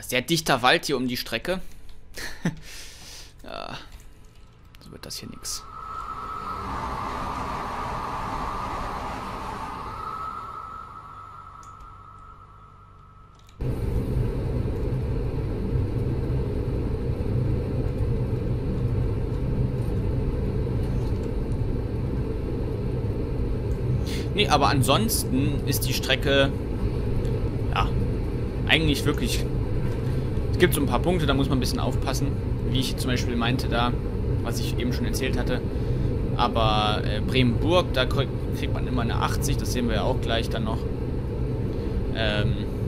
sehr dichter Wald hier um die Strecke. Ja, so wird das hier nix. Nee, aber ansonsten ist die Strecke, ja, eigentlich wirklich, es gibt so ein paar Punkte, da muss man ein bisschen aufpassen, wie ich zum Beispiel meinte da, was ich eben schon erzählt hatte, aber Bremen-Burg, da kriegt man immer eine 80, das sehen wir ja auch gleich dann noch. Ja,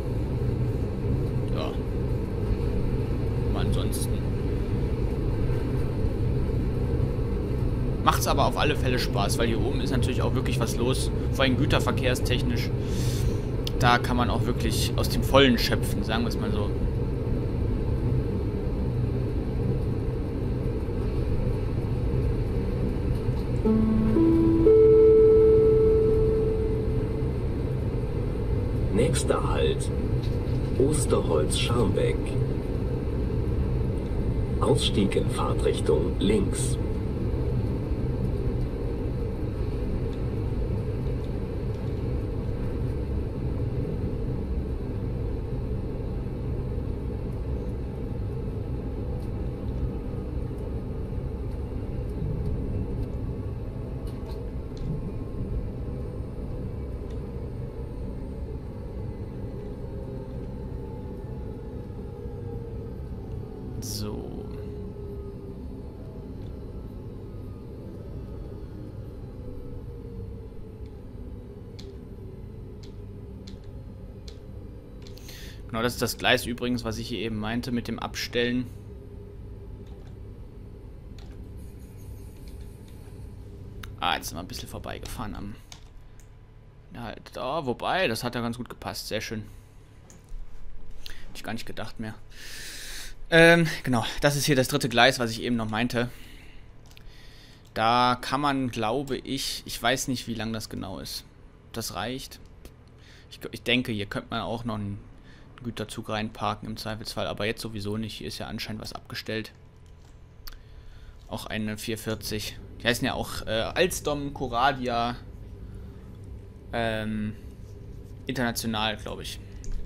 aber ansonsten macht es aber auf alle Fälle Spaß, weil hier oben ist natürlich auch wirklich was los, vor allem güterverkehrstechnisch. Da kann man auch wirklich aus dem Vollen schöpfen, sagen wir es mal so. Nächster Halt: Osterholz-Scharmbeck. Ausstieg in Fahrtrichtung links. So. Genau, das ist das Gleis übrigens, was ich hier eben meinte mit dem Abstellen. Ah, jetzt sind wir ein bisschen vorbeigefahren am... Ja, halt, oh, wobei, das hat ja ganz gut gepasst. Sehr schön. Hätte ich gar nicht gedacht mehr. Genau, das ist hier das dritte Gleis, was ich eben noch meinte. Da kann man, glaube ich, ich weiß nicht, wie lang das genau ist. Das reicht. Ich denke, hier könnte man auch noch einen Güterzug reinparken im Zweifelsfall, aber jetzt sowieso nicht. Hier ist ja anscheinend was abgestellt. Auch eine 440. Die heißen ja auch Alstom, Coradia, international, glaube ich.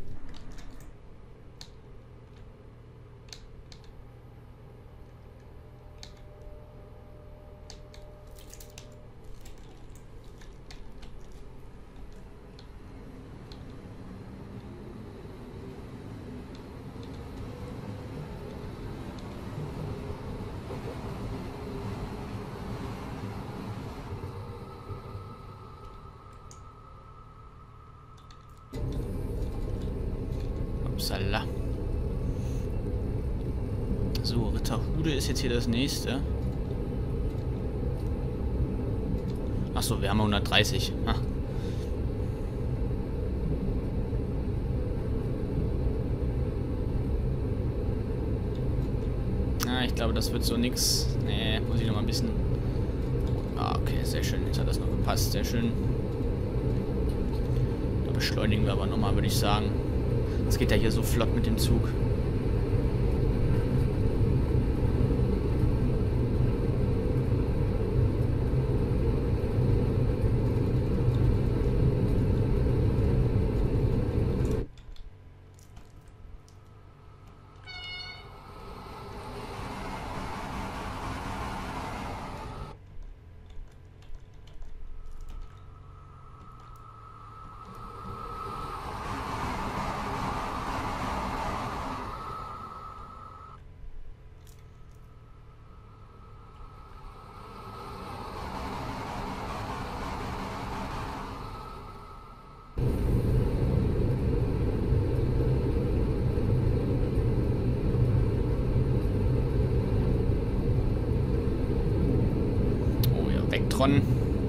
Upsala. So, Ritterhude ist jetzt hier das nächste. Achso, wir haben 130. Ah. Ah, ich glaube, das wird so nix. Nee, muss ich noch mal ein bisschen... Ah, okay, sehr schön. Jetzt hat das noch gepasst. Sehr schön. Da beschleunigen wir aber nochmal, würde ich sagen. Es geht ja hier so flott mit dem Zug. Vectron.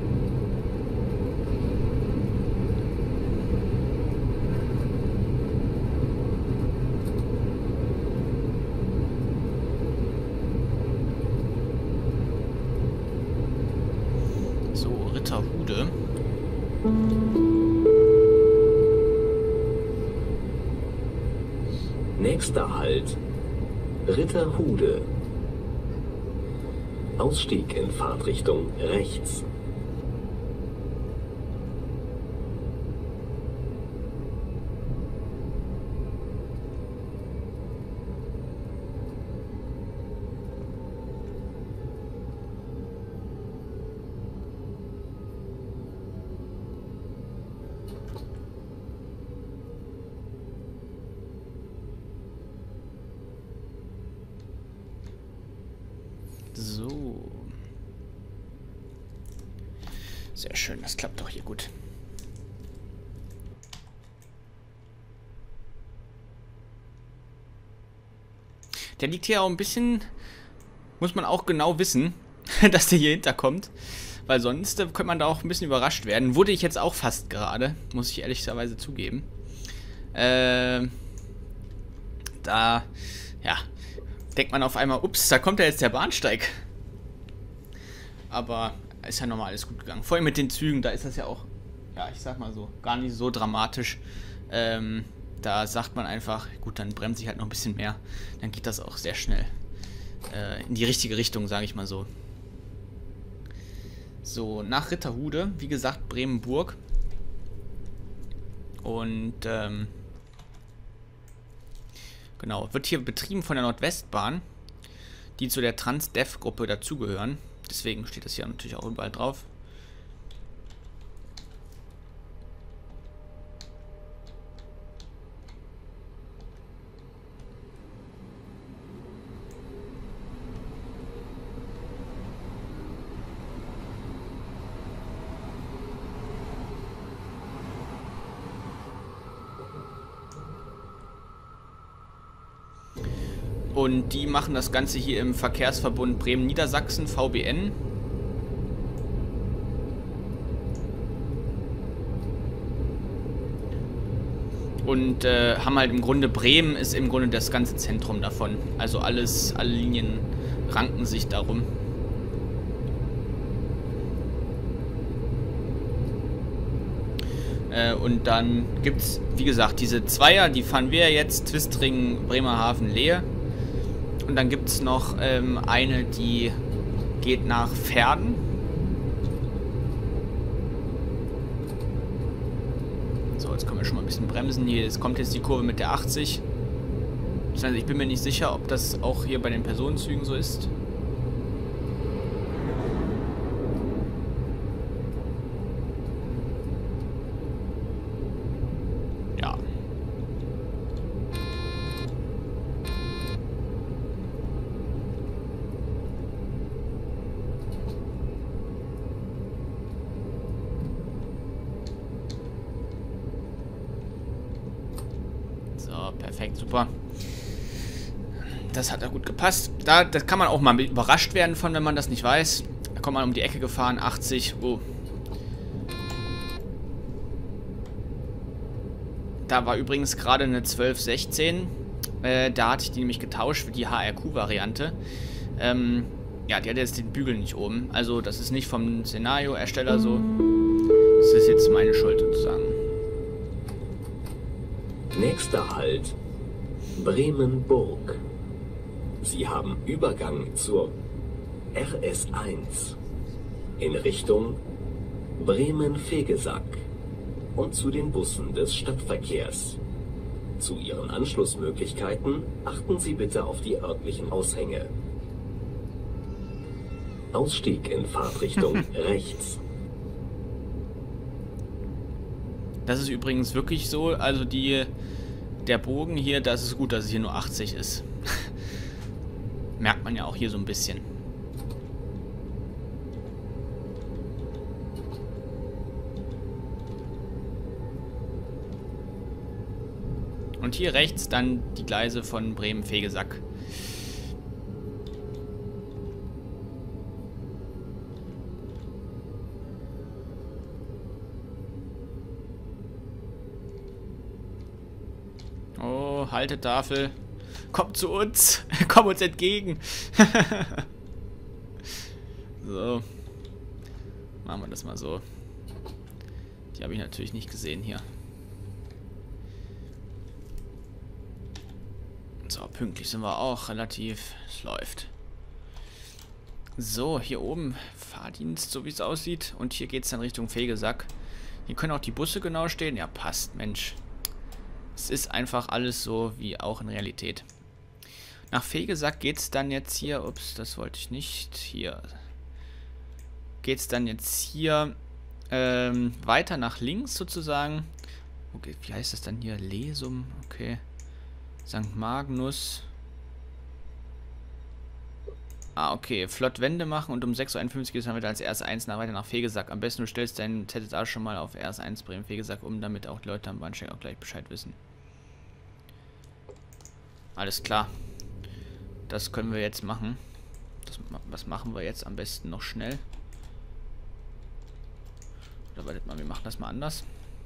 So, Ritterhude. Nächster Halt. Ritterhude. Ausstieg in Fahrtrichtung rechts. So. Sehr schön, das klappt doch hier gut. Der liegt hier auch ein bisschen, muss man auch genau wissen, dass der hier hinterkommt. Weil sonst könnte man da auch ein bisschen überrascht werden. Wurde ich jetzt auch fast gerade, muss ich ehrlicherweise zugeben. Da, ja, denkt man auf einmal, ups, da kommt ja jetzt der Bahnsteig. Aber ist ja nochmal alles gut gegangen. Vor allem mit den Zügen, da ist das ja auch, ja, ich sag mal so, gar nicht so dramatisch. Da sagt man einfach, gut, dann bremse ich halt noch ein bisschen mehr. Dann geht das auch sehr schnell in die richtige Richtung, sage ich mal so. So, nach Ritterhude, wie gesagt, Bremen-Burg. Und, genau, wird hier betrieben von der Nordwestbahn, die zu der Transdev-Gruppe dazugehören. Deswegen steht das hier natürlich auch überall drauf. Und die machen das Ganze hier im Verkehrsverbund Bremen-Niedersachsen, VBN. Und haben halt im Grunde, Bremen ist im Grunde das ganze Zentrum davon. Also alle Linien ranken sich darum. Und dann gibt es, wie gesagt, diese Zweier, die fahren wir jetzt, Twistring, Bremerhaven, Lehe. Und dann gibt es noch eine, die geht nach Verden. So, jetzt können wir schon mal ein bisschen bremsen. Hier kommt jetzt die Kurve mit der 80. Also ich bin mir nicht sicher, ob das auch hier bei den Personenzügen so ist. Ja. So, perfekt, super. Das hat ja gut gepasst. Das kann man auch mal überrascht werden von, wenn man das nicht weiß. Da kommt man um die Ecke gefahren, 80. Oh. Da war übrigens gerade eine 1216. Da hatte ich die nämlich getauscht für die HRQ-Variante. Ja, die hat jetzt den Bügel nicht oben. Also das ist nicht vom Szenario-Ersteller so. Das ist jetzt meine Schuld sozusagen. Nächster Halt. Bremen-Burg. Sie haben Übergang zur RS1 in Richtung Bremen-Vegesack und zu den Bussen des Stadtverkehrs. Zu Ihren Anschlussmöglichkeiten achten Sie bitte auf die örtlichen Aushänge. Ausstieg in Fahrtrichtung rechts. Das ist übrigens wirklich so, also der Bogen hier, das ist gut, dass es hier nur 80 ist. Merkt man ja auch hier so ein bisschen. Und hier rechts dann die Gleise von Bremen-Vegesack. Oh, Haltetafel. Kommt zu uns. Komm uns entgegen. So. Machen wir das mal so. Die habe ich natürlich nicht gesehen hier. So, pünktlich sind wir auch relativ. Es läuft. So, hier oben Fahrdienst, so wie es aussieht. Und hier geht es dann Richtung Fegesack. Hier können auch die Busse genau stehen. Ja, passt, Mensch. Es ist einfach alles so wie auch in Realität. Nach Fegesack geht es dann jetzt hier. Ups, das wollte ich nicht. Hier. Geht es dann jetzt hier weiter nach links sozusagen. Okay, wie heißt das dann hier? Lesum, okay. St. Magnus. Ah, okay. Flott Wende machen und um 6:51 Uhr geht es dann wieder als RS1 weiter nach Fegesack. Am besten du stellst deinen ZSA schon mal auf RS1 Bremen-Fegesack um, damit auch die Leute am Bahnsteig auch gleich Bescheid wissen. Alles klar. Das können wir jetzt machen. Was machen wir jetzt am besten noch schnell? Oder wartet mal, wir machen das mal anders.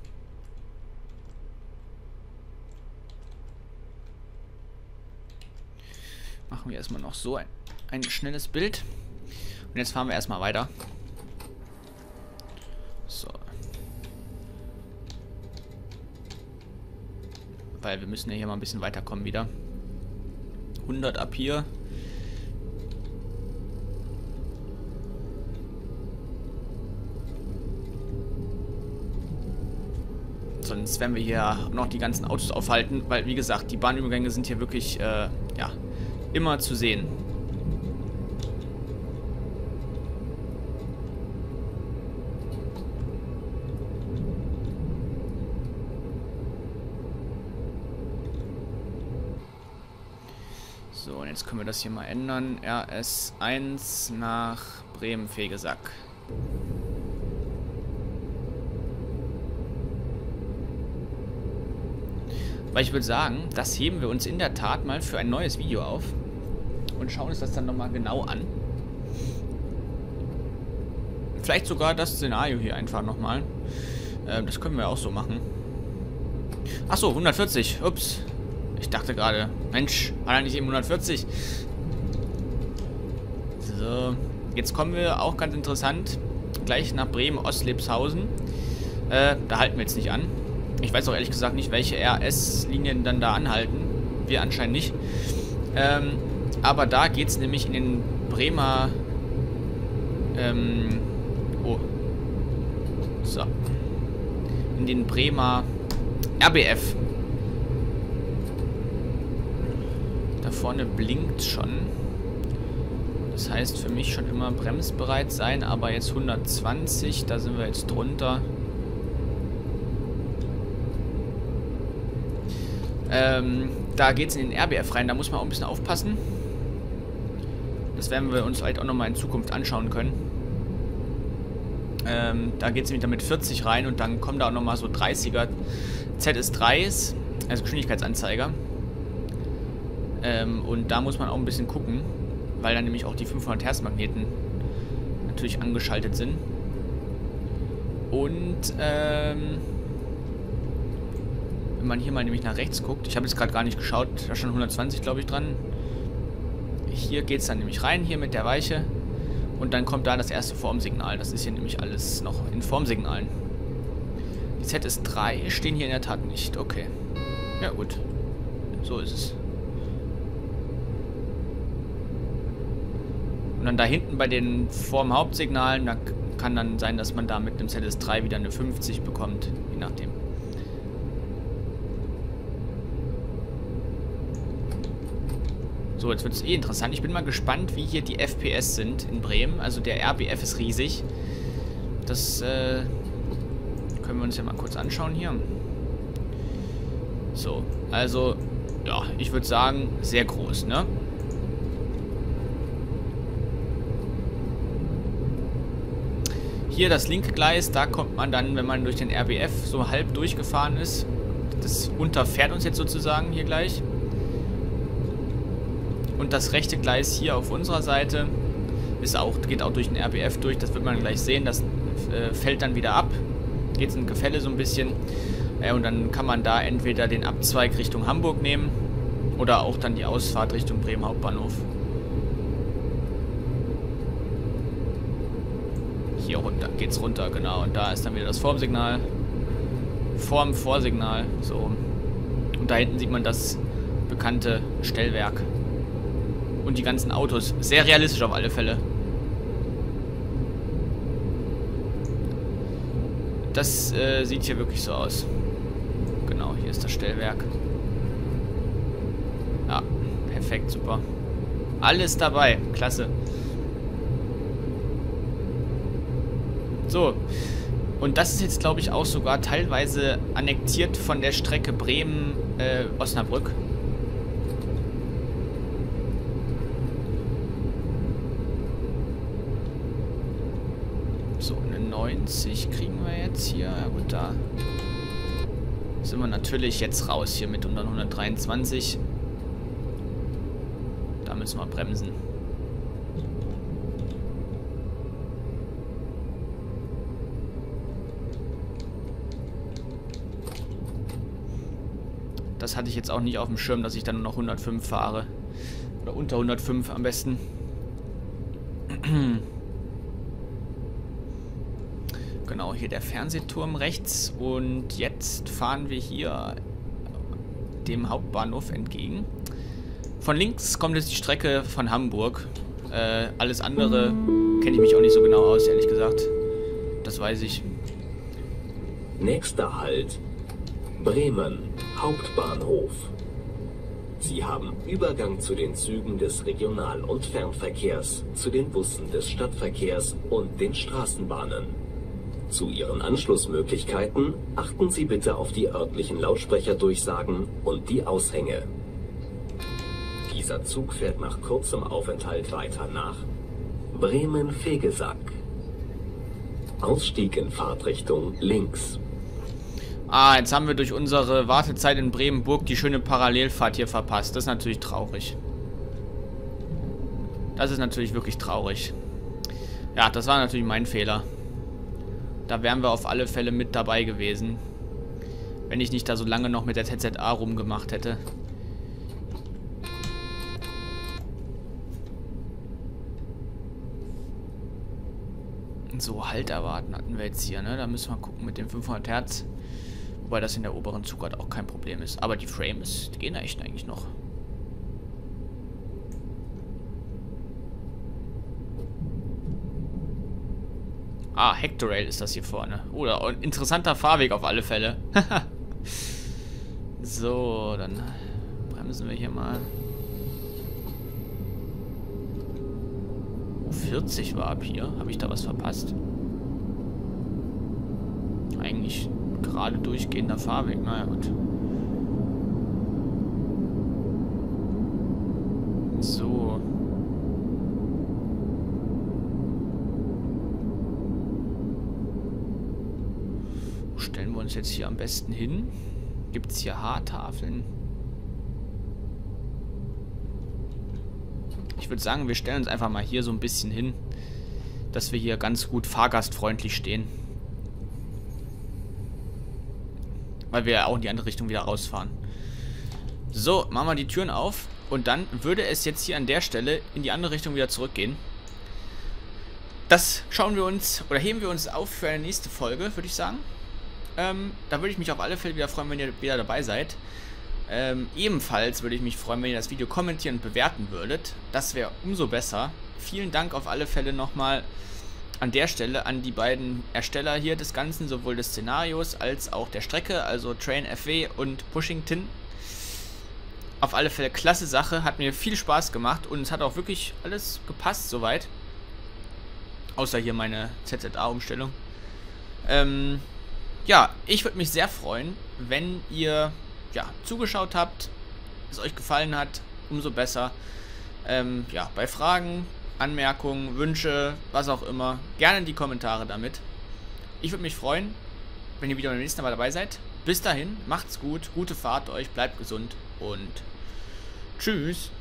Machen wir erstmal noch so ein schnelles Bild. Und jetzt fahren wir erstmal weiter. So. Weil wir müssen ja hier mal ein bisschen weiterkommen wieder. 100 ab hier. Sonst werden wir hier noch die ganzen Autos aufhalten, weil wie gesagt, die Bahnübergänge sind hier wirklich, ja, immer zu sehen. So, und jetzt können wir das hier mal ändern. RS1 nach Bremen-Fegesack. Weil ich würde sagen, das heben wir uns in der Tat mal für ein neues Video auf und schauen uns das dann nochmal genau an. Vielleicht sogar das Szenario hier einfach nochmal. Das können wir auch so machen. Achso, 140. Ups. Ich dachte gerade, Mensch, war da nicht eben 140? So, jetzt kommen wir auch ganz interessant gleich nach Bremen-Ostlebshausen. Da halten wir jetzt nicht an. Ich weiß auch ehrlich gesagt nicht, welche RS-Linien dann da anhalten. Wir anscheinend nicht. Aber da geht es nämlich in den Bremer... So. In den Bremer RBF. Da vorne blinkt schon. Das heißt für mich schon immer bremsbereit sein. Aber jetzt 120, da sind wir jetzt drunter. Da geht es in den RBF rein, da muss man auch ein bisschen aufpassen. Das werden wir uns halt auch nochmal in Zukunft anschauen können. Da geht es nämlich dann mit 40 rein und dann kommen da auch nochmal so 30er ZS3s, also Geschwindigkeitsanzeiger. Und da muss man auch ein bisschen gucken, weil dann nämlich auch die 500 Hertz Magneten natürlich angeschaltet sind. Und wenn man hier mal nämlich nach rechts guckt, ich habe jetzt gerade gar nicht geschaut, da stand 120 glaube ich dran. Hier geht es dann nämlich rein, hier mit der Weiche. Und dann kommt da das erste Formsignal. Das ist hier nämlich alles noch in Formsignalen. Die ZS3 stehen hier in der Tat nicht. Okay. Ja gut. So ist es. Und dann da hinten bei den Form-Hauptsignalen, da kann dann sein, dass man da mit dem ZS3 wieder eine 50 bekommt. Je nachdem. So, jetzt wird es interessant. Ich bin mal gespannt, wie hier die FPS sind in Bremen. Also der RBF ist riesig. Das können wir uns ja mal kurz anschauen hier. So, also, ja, ich würde sagen, sehr groß, ne? Hier das linke Gleis, da kommt man dann, wenn man durch den RBF so halb durchgefahren ist. Das unterfährt uns jetzt sozusagen hier gleich. Und das rechte Gleis hier auf unserer Seite geht auch durch den RBF durch. Das wird man gleich sehen. Das fällt dann wieder ab. Geht es in Gefälle so ein bisschen. Und dann kann man da entweder den Abzweig Richtung Hamburg nehmen oder auch dann die Ausfahrt Richtung Bremen Hauptbahnhof. Hier runter geht's runter, genau. Und da ist dann wieder das Formsignal. Vorsignal. So. Und da hinten sieht man das bekannte Stellwerk. Und die ganzen Autos. Sehr realistisch auf alle Fälle. Das sieht hier wirklich so aus. Genau, hier ist das Stellwerk. Ja, perfekt, super. Alles dabei, klasse. So, und das ist jetzt, glaube ich, auch sogar teilweise annektiert von der Strecke Bremen-Osnabrück. So, eine 90 kriegen wir jetzt hier. Ja gut, da sind wir natürlich jetzt raus hier mit unter 123. Da müssen wir bremsen. Das hatte ich jetzt auch nicht auf dem Schirm, dass ich dann nur noch 105 fahre. Oder unter 105 am besten. Genau, hier der Fernsehturm rechts. Und jetzt fahren wir hier dem Hauptbahnhof entgegen. Von links kommt jetzt die Strecke von Hamburg. Alles andere kenne ich mich auch nicht so genau aus, ehrlich gesagt. Das weiß ich. Nächster Halt: Bremen, Hauptbahnhof. Sie haben Übergang zu den Zügen des Regional- und Fernverkehrs, zu den Bussen des Stadtverkehrs und den Straßenbahnen. Zu Ihren Anschlussmöglichkeiten achten Sie bitte auf die örtlichen Lautsprecherdurchsagen und die Aushänge. Dieser Zug fährt nach kurzem Aufenthalt weiter nach Bremen-Vegesack. Ausstieg in Fahrtrichtung links. Ah, jetzt haben wir durch unsere Wartezeit in Bremenburg die schöne Parallelfahrt hier verpasst. Das ist natürlich traurig. Das ist natürlich wirklich traurig. Ja, das war natürlich mein Fehler. Da wären wir auf alle Fälle mit dabei gewesen. Wenn ich nicht da so lange noch mit der TZA rumgemacht hätte. So, Halt erwarten hatten wir jetzt hier, ne? Da müssen wir gucken mit dem 500 Hertz. Wobei das in der oberen Zugart auch kein Problem ist. Aber die Frames, die gehen echt eigentlich noch. Ah, Hectorail ist das hier vorne. Oder ein interessanter Fahrweg auf alle Fälle. So, dann bremsen wir hier mal. 40 war ab hier. Habe ich da was verpasst? Eigentlich gerade durchgehender Fahrweg. Naja, gut. So. Wo stellen wir uns jetzt hier am besten hin? Gibt es hier Haartafeln? Ich würde sagen, wir stellen uns einfach mal hier so ein bisschen hin, dass wir hier ganz gut fahrgastfreundlich stehen. Weil wir ja auch in die andere Richtung wieder rausfahren. So, machen wir die Türen auf. Und dann würde es jetzt hier an der Stelle in die andere Richtung wieder zurückgehen. Das schauen wir uns, oder heben wir uns auf für eine nächste Folge, würde ich sagen. Da würde ich mich auf alle Fälle wieder freuen, wenn ihr wieder dabei seid. Ebenfalls würde ich mich freuen, wenn ihr das Video kommentieren und bewerten würdet. Das wäre umso besser. Vielen Dank auf alle Fälle nochmal an der Stelle an die beiden Ersteller hier des Ganzen, sowohl des Szenarios als auch der Strecke, also Train FW und Pushington. Auf alle Fälle klasse Sache, hat mir viel Spaß gemacht und es hat auch wirklich alles gepasst soweit. Außer hier meine ZZA-Umstellung. Ja, ich würde mich sehr freuen, wenn ihr zugeschaut habt, es euch gefallen hat, umso besser. Ja, bei Fragen, Anmerkungen, Wünsche, was auch immer, gerne in die Kommentare damit. Ich würde mich freuen, wenn ihr wieder beim nächsten Mal dabei seid. Bis dahin, macht's gut, gute Fahrt euch, bleibt gesund und tschüss.